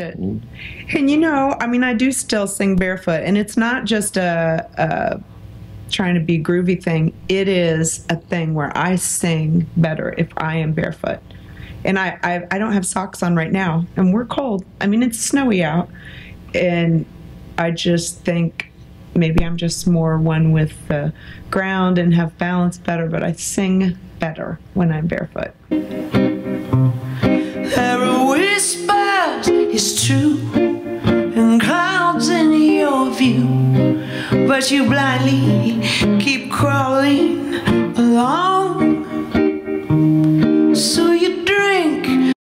it. And you know, I mean, I do still sing barefoot, and it's not just a trying to be groovy thing. It is a thing where I sing better if I am barefoot. And I don't have socks on right now, and we're cold. I mean, it's snowy out, and I just think maybe I'm just more one with the ground and have balance better, but I sing better when I'm barefoot. There are whispers, it's true, and clouds in your view, but you blindly keep crawling